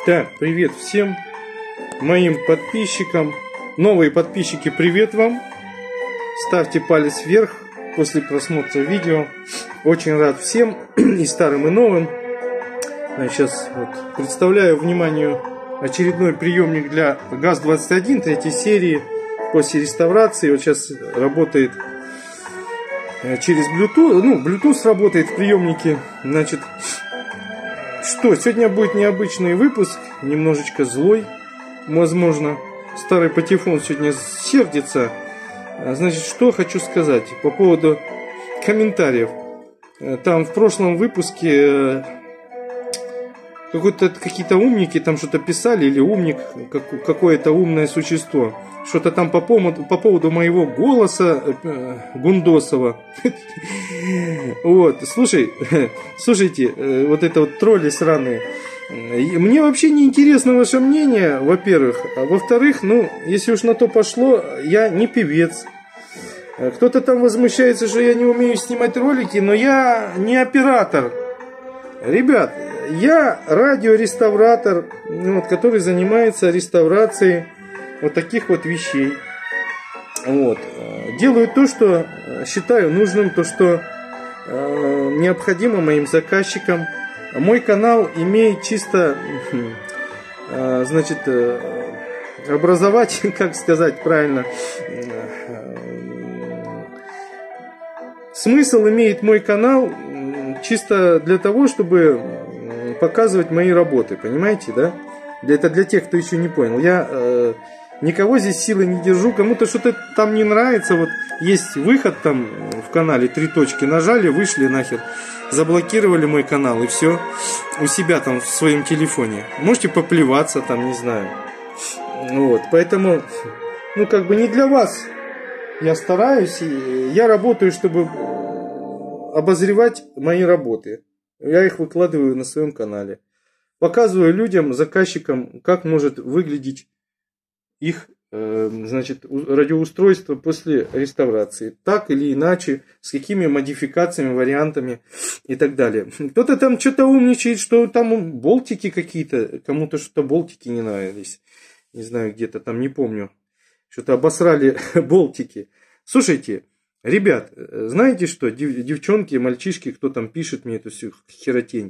Так, привет всем моим подписчикам. Новые подписчики, привет вам. Ставьте палец вверх после просмотра видео. Очень рад всем, и старым, и новым. Сейчас вот представляю вниманию очередной приемник для ГАЗ-21 третьей серии после реставрации. Вот сейчас работает через Bluetooth. Bluetooth работает в приемнике. Значит, что, сегодня будет необычный выпуск, немножечко злой, возможно. Старый патефон сегодня сердится. Значит, что хочу сказать по поводу комментариев. Там в прошлом выпуске какие-то умники там что-то писали, или умник, какое-то умное существо. Что-то там по поводу моего голоса Гундосова. Вот, слушайте, вот это вот тролли сраные. Мне вообще не интересно ваше мнение, во-первых. А во-вторых, если уж на то пошло, я не певец. Кто-то там возмущается, что я не умею снимать ролики, но я не оператор. Ребят, я радиореставратор, который занимается реставрацией вот таких вот вещей. Вот. Делаю то, что считаю нужным, то, что необходимо моим заказчикам. Мой канал имеет чисто, образовать, как сказать правильно, смысл имеет мой канал чисто для того, чтобы показывать мои работы, понимаете, да? Это для тех, кто еще не понял. Я никого здесь силой не держу. Кому-то что-то там не нравится. Вот есть выход там в канале, 3 точки нажали, вышли нахер, заблокировали мой канал и все. У себя там в своем телефоне. Можете поплеваться там, не знаю. Вот, поэтому, не для вас я стараюсь. И я работаю, чтобы обозревать мои работы. Я их выкладываю на своем канале. Показываю людям, заказчикам, как может выглядеть их радиоустройство после реставрации. Так или иначе, с какими модификациями, вариантами и так далее. Кто-то там что-то умничает, что там болтики какие-то, кому-то что-то болтики не нравились. Не знаю, где-то там, не помню. Что-то обосрали болтики. Слушайте, ребят, знаете что, девчонки, мальчишки, кто там пишет мне эту всю херотень.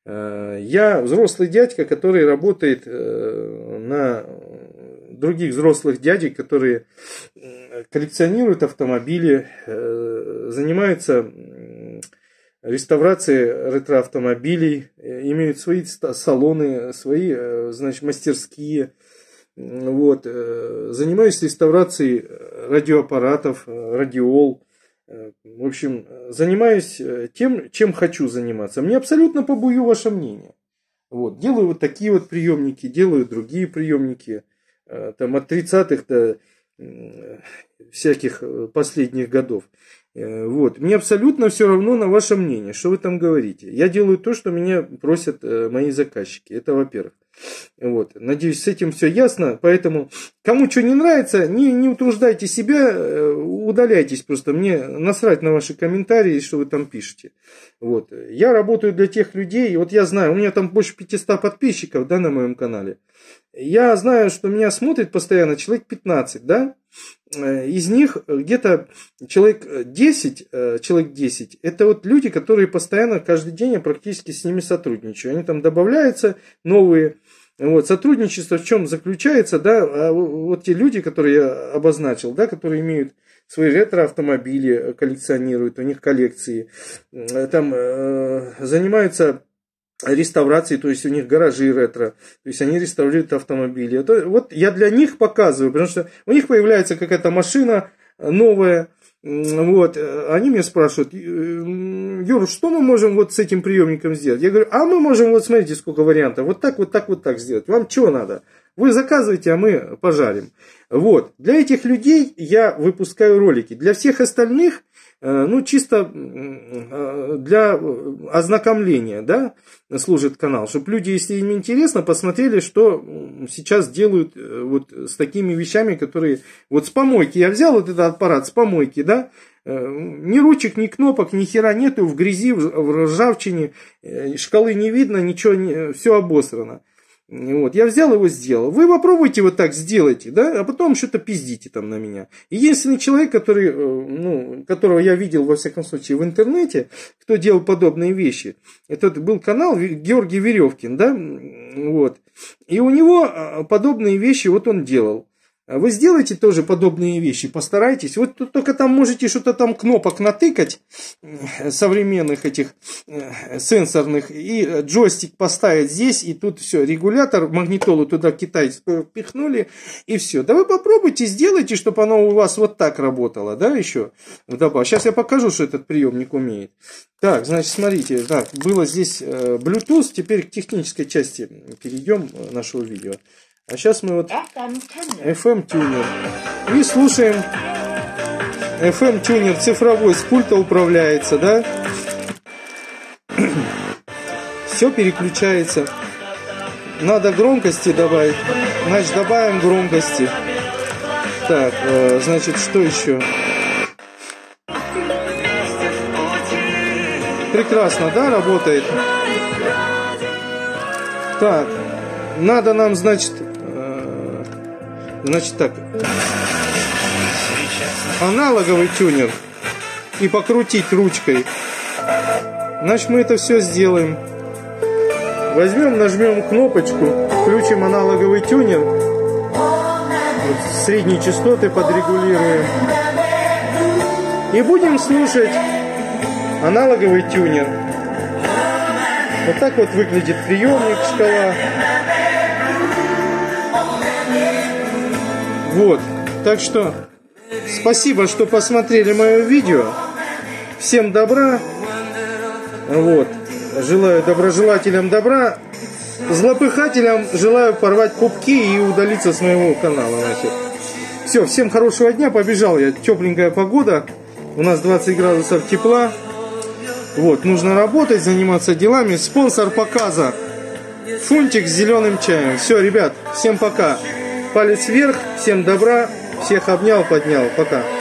Я взрослый дядька, который работает на других взрослых дядек, которые коллекционируют автомобили, занимаются реставрацией ретро-автомобилей, имеют свои салоны, свои, мастерские. Вот. Занимаюсь реставрацией радиоаппаратов, радиол. В общем, занимаюсь тем, чем хочу заниматься. Мне абсолютно побую ваше мнение. Вот. Делаю вот такие вот приемники, делаю другие приемники. Там от 30-х до всяких последних годов. Вот. Мне абсолютно все равно на ваше мнение, что вы там говорите. Я делаю то, что меня просят мои заказчики. Это во-первых. Вот. Надеюсь, с этим все ясно. Поэтому, кому что не нравится, не утруждайте себя, удаляйтесь просто. Мне насрать на ваши комментарии, что вы там пишете. Вот. Я работаю для тех людей. Вот я знаю, у меня там больше 500 подписчиков, да, на моем канале. Я знаю, что меня смотрит постоянно человек 15, да? Из них где-то человек 10, это вот люди, которые постоянно, каждый день я практически с ними сотрудничаю. Они там добавляются, новые. Вот, сотрудничество в чем заключается, да, вот те люди, которые я обозначил, да, которые имеют свои ретро-автомобили, коллекционируют, у них коллекции, там занимаются реставрацией, то есть у них гаражи ретро, то есть они реставрируют автомобили. Вот я для них показываю, потому что у них появляется какая-то машина новая, вот, они меня спрашивают: Юр, что мы можем вот с этим приемником сделать? Я говорю: а мы можем, вот смотрите, сколько вариантов, вот так сделать. Вам что надо? Вы заказываете, а мы пожарим. Вот, для этих людей я выпускаю ролики. Для всех остальных, чисто для ознакомления, да, служит канал, чтобы люди, если им интересно, посмотрели, что сейчас делают вот с такими вещами, которые... Вот с помойки я взял вот этот аппарат с помойки, да, ни ручек, ни кнопок, ни хера нету, в грязи, в ржавчине, шкалы не видно, ничего, все обосрано. Вот, я взял его, сделал. Вы попробуйте вот так сделайте, да, а потом что-то пиздите там на меня. Единственный человек, который, ну, которого я видел, во всяком случае, в интернете, кто делал подобные вещи, это был канал Георгий Веревкин, да, вот. И у него подобные вещи вот он делал. Вы сделайте тоже подобные вещи, постарайтесь. Вот только там можете что-то там кнопок натыкать, современных этих сенсорных, и джойстик поставить здесь, и тут все, регулятор, магнитолу туда китайцы впихнули, и все. Да вы попробуйте, сделайте, чтобы оно у вас вот так работало, да, еще вдобавок. Сейчас я покажу, что этот приемник умеет. Так, значит, смотрите, так, было здесь Bluetooth, теперь к технической части перейдем нашего видео. А сейчас мы вот FM-тюнер. И слушаем. FM-тюнер цифровой, с пульта управляется, да? Все переключается. Надо громкости добавить. Значит, добавим громкости. Так, значит, что еще? Прекрасно, да, работает? Так, надо нам, значит так, аналоговый тюнер и покрутить ручкой. Значит, мы это все сделаем. Возьмем, нажмем кнопочку, включим аналоговый тюнер, вот, средние частоты подрегулируем и будем слушать аналоговый тюнер. Вот так вот выглядит приемник, шкала. Вот, так что спасибо, что посмотрели мое видео. Всем добра. Вот, желаю доброжелателям добра. Злопыхателям желаю порвать пупки и удалиться с моего канала. Все, всем хорошего дня. Побежал я. Тепленькая погода. У нас 20 градусов тепла. Вот, нужно работать, заниматься делами. Спонсор показа Фунтик с зеленым чаем. Все, ребят, всем пока. Палец вверх, всем добра, всех обнял, поднял, пока.